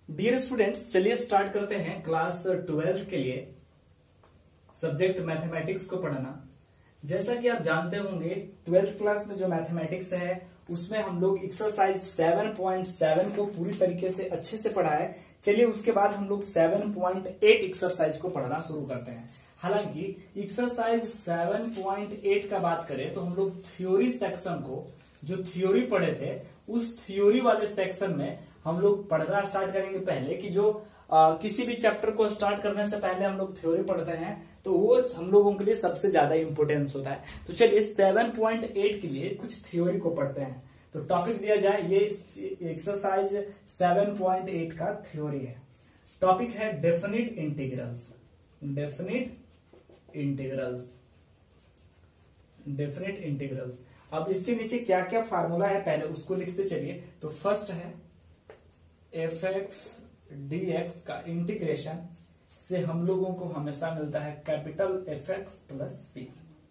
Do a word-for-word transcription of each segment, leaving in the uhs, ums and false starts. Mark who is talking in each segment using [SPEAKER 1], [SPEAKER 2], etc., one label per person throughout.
[SPEAKER 1] Dear students, चलिए start करते हैं क्लास ट्वेल्थ के लिए सब्जेक्ट मैथमेटिक्स को पढ़ना। जैसा कि आप जानते होंगे, ट्वेल्थ क्लास में जो मैथमेटिक्स है उसमें हम लोग एक्सरसाइज सेवन पॉइंट सेवन को पूरी तरीके से अच्छे से पढ़ा है। चलिए उसके बाद हम लोग सेवन पॉइंट एट एक्सरसाइज को पढ़ना शुरू करते हैं। हालांकि एक्सरसाइज सेवन पॉइंट एट का बात करें तो हम लोग थ्योरी सेक्शन को, जो थ्योरी पढ़े थे, उस थ्योरी वाले सेक्शन में हम लोग पढ़ना स्टार्ट करेंगे। पहले कि जो आ, किसी भी चैप्टर को स्टार्ट करने से पहले हम लोग थ्योरी पढ़ते हैं तो वो हम लोगों के लिए सबसे ज्यादा इंपोर्टेंस होता है। तो चलिए सेवन पॉइंट एट के लिए कुछ थ्योरी को पढ़ते हैं। तो टॉपिक दिया जाए, ये एक्सरसाइज सेवन पॉइंट एट का थ्योरी है। टॉपिक है definite integrals. Definite integrals definite integrals अब इसके नीचे क्या क्या फार्मूला है पहले उसको लिखते चलिए। तो फर्स्ट है एफ एक्स डी एक्स का इंटीग्रेशन से हम लोगों को हमेशा मिलता है capital F X plus C.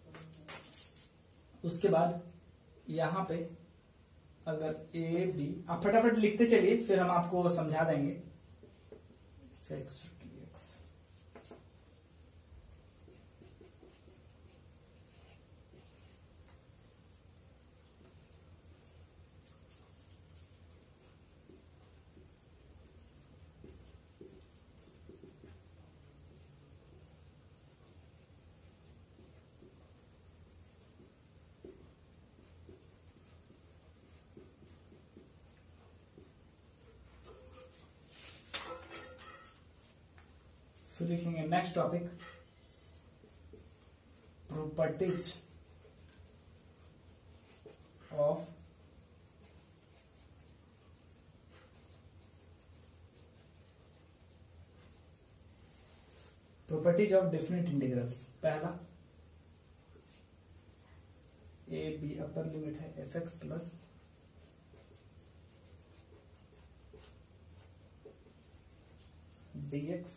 [SPEAKER 1] उसके बाद यहां पे अगर ए बी, आप फटाफट लिखते चलिए फिर हम आपको समझा देंगे। एफ एक्स डी एक्स फिर लिखेंगे next topic properties of properties of definite integrals. पहला ए बी अपर लिमिट है F X plus D X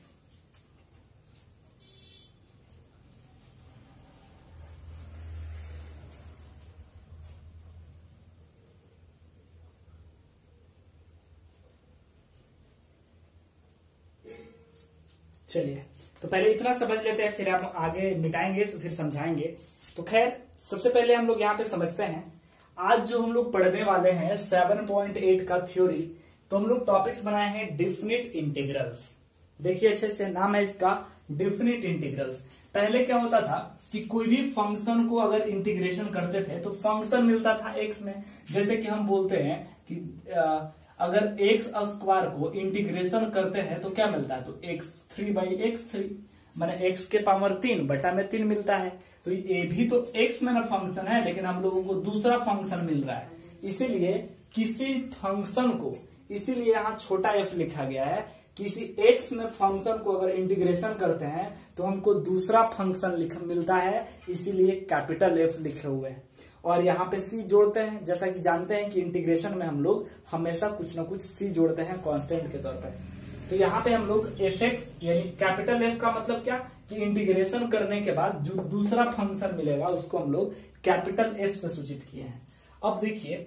[SPEAKER 1] चलिए तो पहले इतना समझ लेते हैं, फिर आप आगे मिटाएंगे तो फिर समझाएंगे। तो खैर सबसे पहले हम लोग यहाँ पे समझते हैं आज जो हम लोग पढ़ने वाले हैं सेवन पॉइंट एट का थ्योरी। तो हम लोग टॉपिक्स बनाए हैं डेफिनिट इंटीग्रल्स। देखिए अच्छे से, नाम है इसका डेफिनिट इंटीग्रल्स। पहले क्या होता था कि कोई भी फंक्शन को अगर इंटीग्रेशन करते थे तो फंक्शन मिलता था एक्स में। जैसे कि हम बोलते हैं कि आ, अगर एक्स स्क्वायर को इंटीग्रेशन करते हैं तो क्या मिलता है, तो X three by X three, मैंने एक्स के पावर तीन बटा में तीन मिलता है। तो ये भी तो एक्स में ना फंक्शन है, लेकिन हम लोगों को दूसरा फंक्शन मिल रहा है। इसीलिए किसी फंक्शन को, इसीलिए यहाँ छोटा एफ लिखा गया है। किसी एक्स में फंक्शन को अगर इंटीग्रेशन करते हैं तो हमको दूसरा फंक्शन लिख मिलता है, इसीलिए कैपिटल एफ लिखे हुए हैं। और यहाँ पे सी जोड़ते हैं। जैसा कि जानते हैं कि इंटीग्रेशन में हम लोग हमेशा कुछ ना कुछ सी जोड़ते हैं कांस्टेंट के तौर पर। तो यहाँ पे हम लोग एफ एक्स यानी कैपिटल एफ का मतलब क्या कि इंटीग्रेशन करने के बाद जो दूसरा फंक्शन मिलेगा उसको हम लोग कैपिटल एफ से सूचित किए हैं। अब देखिए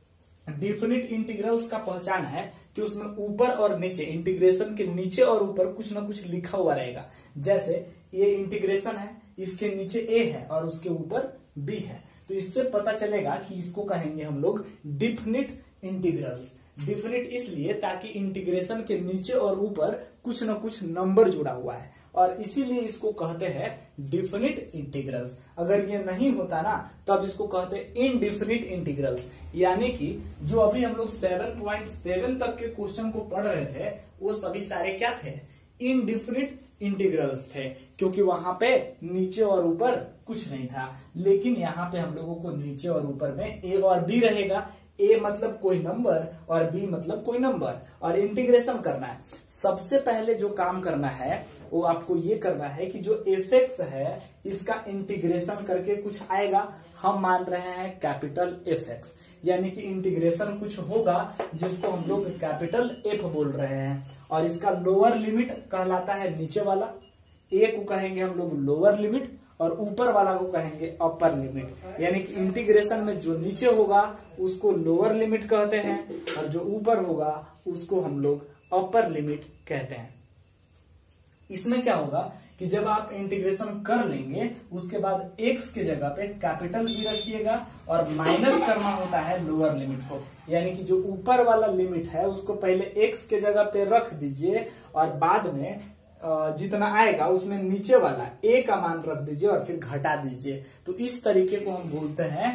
[SPEAKER 1] डेफिनिट इंटीग्रल्स का पहचान है कि उसमें ऊपर और नीचे, इंटीग्रेशन के नीचे और ऊपर कुछ ना कुछ लिखा हुआ रहेगा। जैसे ये इंटीग्रेशन है, इसके नीचे ए है और उसके ऊपर बी है, तो इससे पता चलेगा कि इसको कहेंगे हम लोग डेफिनिट इंटीग्रल्स। डेफिनिट इसलिए ताकि इंटीग्रेशन के नीचे और ऊपर कुछ न कुछ नंबर जुड़ा हुआ है, और इसीलिए इसको कहते हैं डेफिनिट इंटीग्रल्स। अगर ये नहीं होता ना तब इसको कहते हैं इनडेफिनिट इंटीग्रल्स। यानी कि जो अभी हम लोग सेवन पॉइंट सेवन तक के क्वेश्चन को पढ़ रहे थे वो सभी सारे क्या थे, इनडेफिनिट इंटीग्रल्स थे, क्योंकि वहां पे नीचे और ऊपर कुछ नहीं था। लेकिन यहाँ पे हम लोगों को नीचे और ऊपर में ए और बी रहेगा। ए मतलब कोई नंबर और बी मतलब कोई नंबर, और इंटीग्रेशन करना है। सबसे पहले जो काम करना है वो आपको ये करना है कि जो एफ एक्स है इसका इंटीग्रेशन करके कुछ आएगा। हम मान रहे हैं कैपिटल एफ एक्स, यानी कि इंटीग्रेशन कुछ होगा जिसको हम लोग कैपिटल एफ बोल रहे हैं, और इसका लोअर लिमिट कहलाता है नीचे वाला। ए को कहेंगे हम लोग लोअर लिमिट और ऊपर वाला को कहेंगे अपर लिमिट। यानी कि इंटीग्रेशन में जो नीचे होगा उसको लोअर लिमिट कहते हैं और जो ऊपर होगा उसको हम लोग अपर लिमिट कहते हैं। इसमें क्या होगा कि जब आप इंटीग्रेशन कर लेंगे उसके बाद x के जगह पे कैपिटल बी रखिएगा और माइनस करना होता है लोअर लिमिट को, यानी कि जो ऊपर वाला लिमिट है उसको पहले x के जगह पे रख दीजिए और बाद में जितना आएगा उसमें नीचे वाला a का मान रख दीजिए और फिर घटा दीजिए। तो इस तरीके को हम बोलते हैं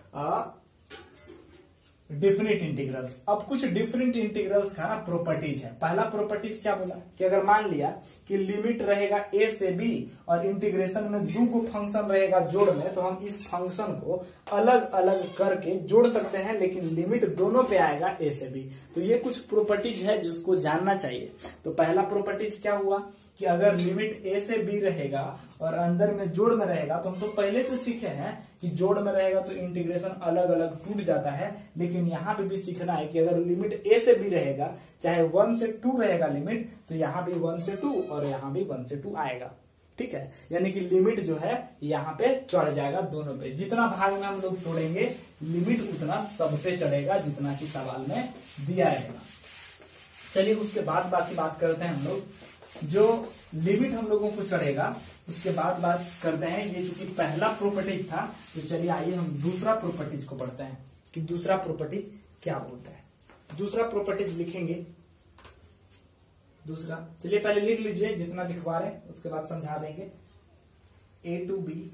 [SPEAKER 1] डिफरेंट इंटीग्रल्स। अब कुछ डिफरेंट इंटीग्रल्स का ना प्रॉपर्टीज है। पहला प्रॉपर्टीज क्या बोला कि अगर मान लिया कि लिमिट रहेगा a से b और इंटीग्रेशन में दो को फंक्शन रहेगा जोड़ में, तो हम इस फंक्शन को अलग अलग करके जोड़ सकते हैं, लेकिन लिमिट दोनों पे आएगा a से b। तो ये कुछ प्रॉपर्टीज है जिसको जानना चाहिए। तो पहला प्रॉपर्टीज क्या हुआ कि अगर लिमिट a से b रहेगा और अंदर में जोड़ में रहेगा, तो हम तो पहले से सीखे हैं कि जोड़ में रहेगा तो इंटीग्रेशन अलग अलग टूट जाता है, लेकिन यहाँ पे भी सीखना है कि अगर लिमिट a से b रहेगा, चाहे वन से टू रहेगा लिमिट, तो यहाँ भी वन से टू और यहाँ भी वन से टू आएगा। ठीक है, यानी कि लिमिट जो है यहाँ पे चढ़ जाएगा दोनों पे। जितना भाग में हम लोग तोड़ेंगे लिमिट उतना सब पे चढ़ेगा जितना कि सवाल में दिया रहेगा। चलिए उसके बाद बाकी बात करते हैं हम लोग। जो लिमिट हम लोगों को चढ़ेगा उसके बाद बात करते हैं। ये चूंकि पहला प्रॉपर्टीज था, तो चलिए आइए हम दूसरा प्रॉपर्टीज को पढ़ते हैं कि दूसरा प्रॉपर्टीज क्या बोलता है। दूसरा प्रॉपर्टीज लिखेंगे। दूसरा चलिए पहले लिख लीजिए जितना लिखवा रहे हैं, उसके बाद समझा देंगे। A to B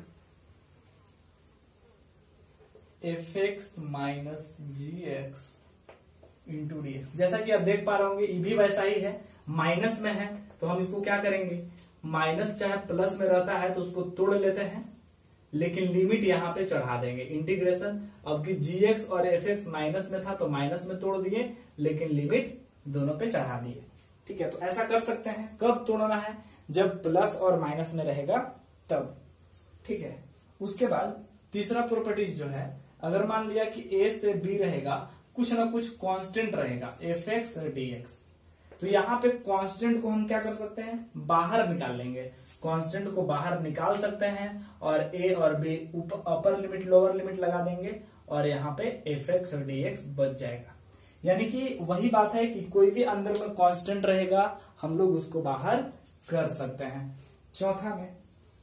[SPEAKER 1] F X minus G X into D X. जैसा कि आप देख पा रहे होंगे ये भी वैसा ही है, माइनस में है तो हम इसको क्या करेंगे, माइनस चाहे प्लस में रहता है तो उसको तोड़ लेते हैं, लेकिन लिमिट यहाँ पे चढ़ा देंगे। इंटीग्रेशन अब की जी एक्स और एफ एक्स माइनस में था तो माइनस में तोड़ दिए, लेकिन लिमिट दोनों पे चढ़ा दिए। ठीक है, तो ऐसा कर सकते हैं। कब तोड़ना है, जब प्लस और माइनस में रहेगा तब। ठीक है, उसके बाद तीसरा प्रॉपर्टीज जो है, अगर मान लिया कि ए से बी रहेगा, कुछ ना कुछ कांस्टेंट रहेगा एफ एक्स और डी एक्स, तो यहाँ पे कांस्टेंट को हम क्या कर सकते हैं, बाहर निकाल लेंगे। कांस्टेंट को बाहर निकाल सकते हैं और ए और B upper limit lower limit लगा देंगे और यहाँ पे एफ एक्स और डी एक्स बच जाएगा। यानी कि वही बात है कि कोई भी अंदर में कांस्टेंट रहेगा हम लोग उसको बाहर कर सकते हैं। चौथा में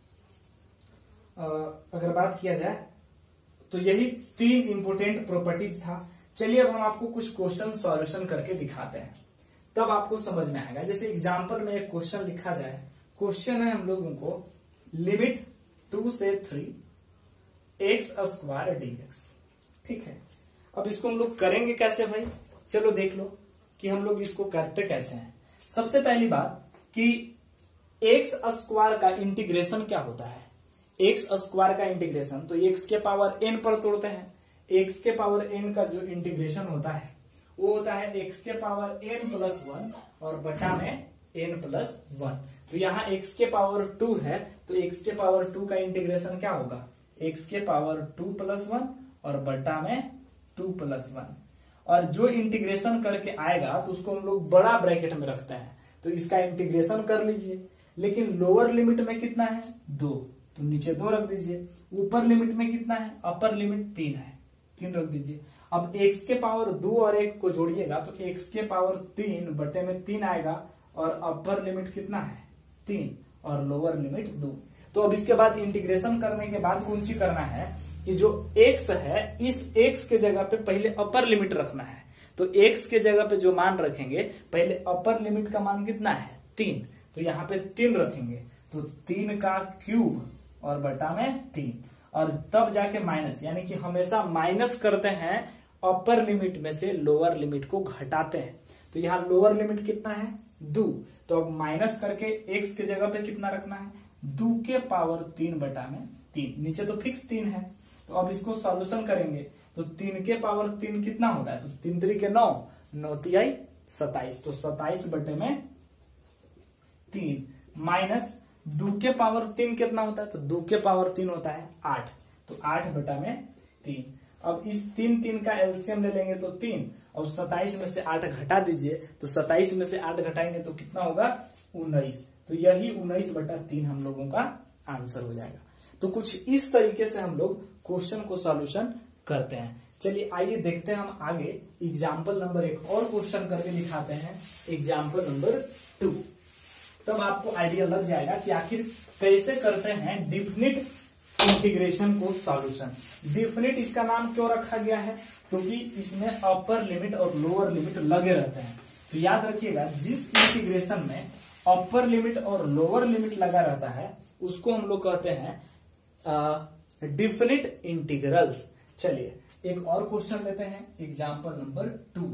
[SPEAKER 1] अगर बात किया जाए तो यही तीन इंपोर्टेंट प्रॉपर्टीज था। चलिए अब हम आपको कुछ क्वेश्चन सॉल्यूशन करके दिखाते हैं, तब आपको समझ में आएगा। जैसे एग्जांपल में एक क्वेश्चन लिखा जाए। क्वेश्चन है हम लोगों को लिमिट टू से three X square D X. ठीक है, अब इसको हम लोग करेंगे कैसे भाई, चलो देख लो कि हम लोग इसको करते कैसे हैं। सबसे पहली बात कि एक्स स्क्वायर का इंटीग्रेशन क्या होता है। एक्स स्क्वायर का इंटीग्रेशन तो एक्स के पावर एन पर तोड़ते हैं। एक्स के पावर एन का जो इंटीग्रेशन होता है वो होता है एक्स के पावर एन प्लस वन और बटा में एन प्लस वन। तो यहाँ एक्स के पावर टू है तो एक्स के पावर टू का इंटीग्रेशन क्या होगा, एक्स के पावर टू प्लस वन और बटा में टू प्लस वन। और जो इंटीग्रेशन करके आएगा तो उसको हम लोग बड़ा ब्रैकेट में रखते हैं, तो इसका इंटीग्रेशन कर लीजिए। लेकिन लोअर लिमिट में कितना है, दो, तो नीचे दो रख दीजिए। ऊपर लिमिट में कितना है, अपर लिमिट तीन है, तीन रख दीजिए। अब x के पावर दो और एक को जोड़िएगा तो x के पावर तीन बटे में तीन आएगा और अपर लिमिट कितना है, तीन और लोअर लिमिट दो। तो अब इसके बाद इंटीग्रेशन करने के बाद कौन सी करना है कि जो x है इस x के जगह पे पहले अपर लिमिट रखना है। तो x के जगह पे जो मान रखेंगे पहले अपर लिमिट का मान कितना है, तीन, तो यहाँ पे तीन रखेंगे तो तीन का क्यूब और बटा में तीन और तब जाके माइनस, यानी कि हमेशा माइनस करते हैं अपर लिमिट में से लोअर लिमिट को घटाते हैं। तो यहाँ लोअर लिमिट कितना है, दो, तो अब माइनस करके x के जगह पे कितना रखना है, दो के पावर तीन बटा में तीन, नीचे तो फिक्स तीन है। तो अब इसको सॉल्यूशन करेंगे तो तीन के पावर तीन कितना होता है, तो तीन तरी के नौ, नौ तिहाई सताइस, तो सताइस बटे में तीन माइनस दो के पावर तीन कितना होता है, तो दो के पावर तीन होता है आठ, तो आठ बटा में तीन। अब इस तीन तीन का एलसीएम ले लेंगे तो तीन और सताइस में से आठ घटा दीजिए, तो सताइस में से आठ घटाएंगे तो कितना होगा, उन्नीस। तो यही उन्नीस बटा तीन हम लोगों का आंसर हो जाएगा। तो कुछ इस तरीके से हम लोग क्वेश्चन को सॉल्यूशन करते हैं। चलिए आइए देखते हैं हम आगे एग्जाम्पल नंबर एक और क्वेश्चन करके दिखाते हैं, एग्जाम्पल नंबर टू। तब आपको आइडिया लग जाएगा कि आखिर कैसे करते हैं डिफिनिट इंटीग्रेशन को सॉल्यूशन। डिफिनिट इसका नाम क्यों रखा गया है, क्योंकि इसमें अपर लिमिट और लोअर लिमिट लगे रहते हैं। तो याद रखिएगा, जिस इंटीग्रेशन में अपर लिमिट और लोअर लिमिट लगा रहता है उसको हम लोग कहते हैं डिफिनिट इंटीग्रल्स। चलिए एक और क्वेश्चन लेते हैं, example number two.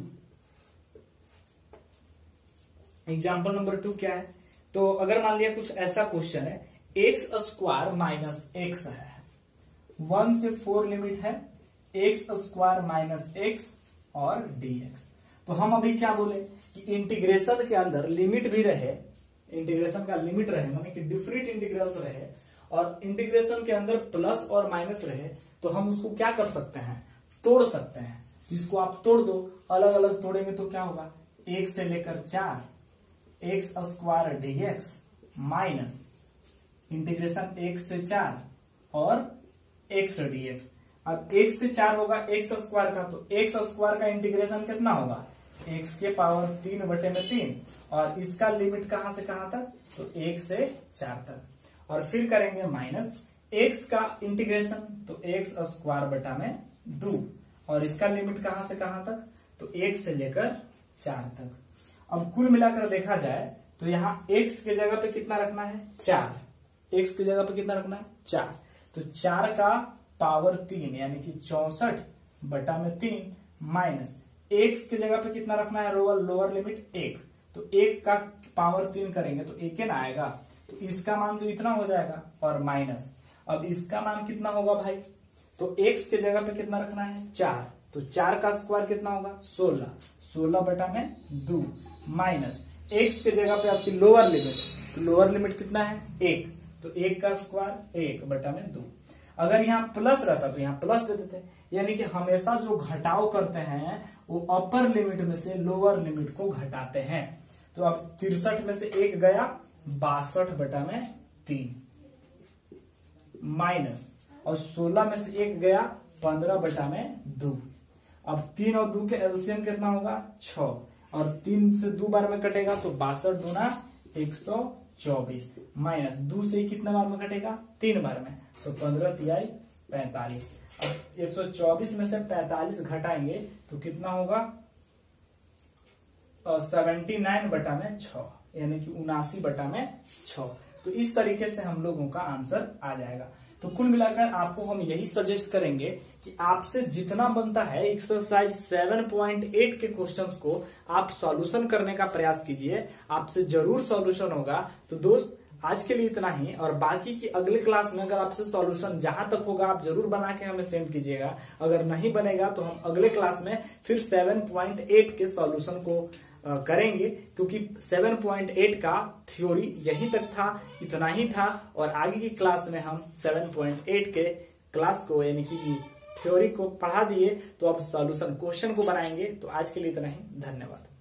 [SPEAKER 1] Example number two क्या है, तो अगर मान लिया कुछ ऐसा क्वेश्चन है, एक्स स्क्वायर माइनस एक्स है, वन से फोर लिमिट है, एक्स स्क्वायर माइनस एक्स और डीएक्स। तो हम अभी क्या बोले कि इंटीग्रेशन के अंदर लिमिट भी रहे, इंटीग्रेशन का लिमिट रहे माने कि डिफरेंट इंटीग्रल्स रहे और इंटीग्रेशन के अंदर प्लस और माइनस रहे, तो हम उसको क्या कर सकते हैं, तोड़ सकते हैं। इसको आप तोड़ दो, अलग अलग तोड़ेंगे तो क्या होगा, एक से लेकर चार x square d x minus integration एक से चार और एक्स डीएक्स। अब एक से चार होगा एक्स स्क्वायर का, तो एक्स स्क्वायर का इंटीग्रेशन कितना होगा, एक्स के पावर तीन बटे में तीन, और इसका लिमिट कहां से कहां तक, तो एक से चार तक। और फिर करेंगे माइनस एक्स का इंटीग्रेशन, तो एक्स स्क्वायर बटा में दो, और इसका लिमिट कहां से कहां तक, तो एक से लेकर चार तक। अब कुल मिलाकर देखा जाए तो यहाँ x के जगह पे कितना रखना है, चार, x की जगह पे कितना रखना है, चार, तो चार का पावर तीन यानी कि चौसठ बटा में तीन माइनस x की जगह पे कितना रखना है, लोअर लोअर लिमिट एक, तो एक का पावर तीन करेंगे तो एक ना आएगा, तो इसका मान तो इतना हो जाएगा और माइनस, अब इसका मान कितना होगा भाई, तो x के जगह पे कितना रखना है, चार, तो चार का स्क्वायर कितना होगा, सोलह, सोलह बटा में दो माइनस एक्स के जगह पे आपकी लोअर लिमिट, तो लोअर लिमिट कितना है, एक, तो एक का स्क्वायर एक बटा में दो। अगर यहाँ प्लस रहता तो यहाँ प्लस दे देते, यानी कि हमेशा जो घटाव करते हैं वो अपर लिमिट में से लोअर लिमिट को घटाते हैं। तो अब तिरसठ में से एक गया, बासठ बटा में तीन माइनस, और सोलह में से एक गया, पंद्रह बटा में दो। अब तीन और दो के एलसीएम कितना होगा, छह, और तीन से दो बार में कटेगा तो बासठ दूना एक सौ चौबीस माइनस दो से कितना बार में कटेगा, तीन बार में, तो पंद्रह तिहाई पैंतालीस। अब एक सौ चौबीस में से पैंतालीस घटाएंगे तो कितना होगा, सेवेंटी नाइन बटा में छ, यानी कि उनासी बटा में छ। तो इस तरीके से हम लोगों का आंसर आ जाएगा। तो कुल मिलाकर आपको हम यही सजेस्ट करेंगे कि आपसे जितना बनता है एक्सरसाइज सेवन पॉइंट एट के क्वेश्चंस को आप सॉल्यूशन करने का प्रयास कीजिए, आपसे जरूर सॉल्यूशन होगा। तो दोस्त आज के लिए इतना ही, और बाकी की अगले क्लास में अगर आपसे सॉल्यूशन जहां तक होगा आप जरूर बना के हमें सेंड कीजिएगा। अगर नहीं बनेगा तो हम अगले क्लास में फिर सेवन पॉइंट एट के सॉल्यूशन को करेंगे, क्योंकि सेवन पॉइंट एट का थ्योरी यहीं तक था, इतना ही था, और आगे की क्लास में हम सेवन पॉइंट एट के क्लास को यानी कि थ्योरी को पढ़ा दिए, तो अब सॉल्यूशन क्वेश्चन को बनाएंगे। तो आज के लिए इतना ही, धन्यवाद।